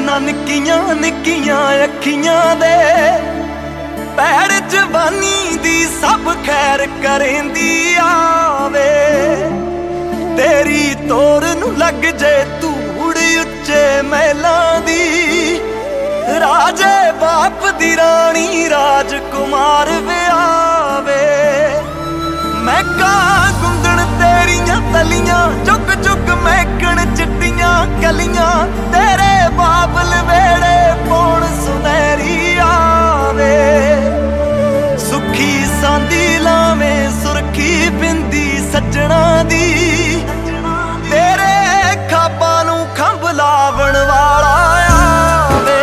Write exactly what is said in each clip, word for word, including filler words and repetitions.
ना निक्कियां निक्कियां अखियां दे पैर जवानी दी सब खैर करेंदी आवे। तेरी तोर नू लग जे धूड़ उच्चे महलां दी राजे बाप दी रानी राजकुमार व्यावे। मैं का गुंदण तेरियां तलियां चुक चुक महकण चिट्टियां कलियां तेरे बाबल वेड़े पौण सुनहरी आवे। सुखी सांदी लावें सुरखी बिंदी सज्जणा दी तेरे खाबां नूं खंभ लावण वाला आवे।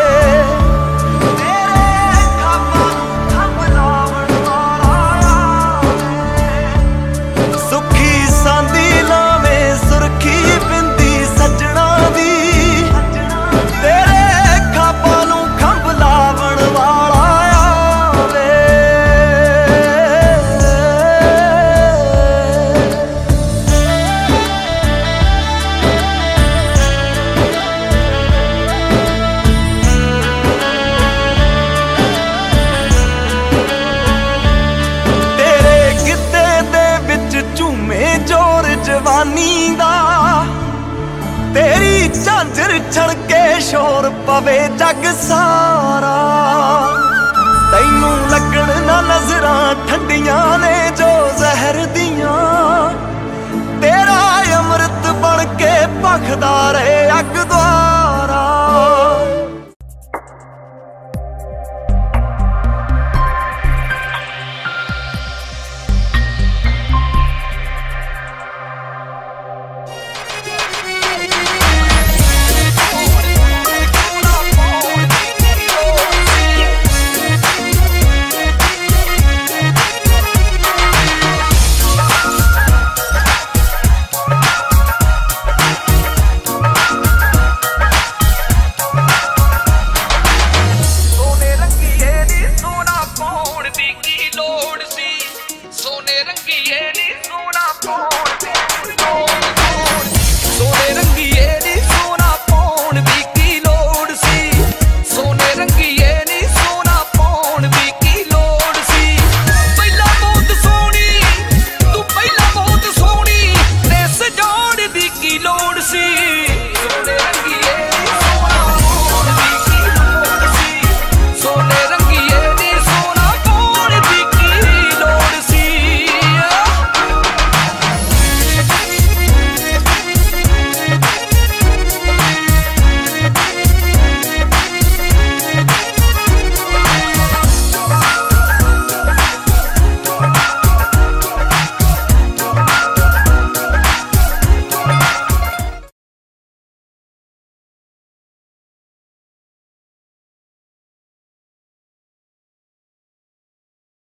तेरी झांझर छड़के शोर पवे जग सा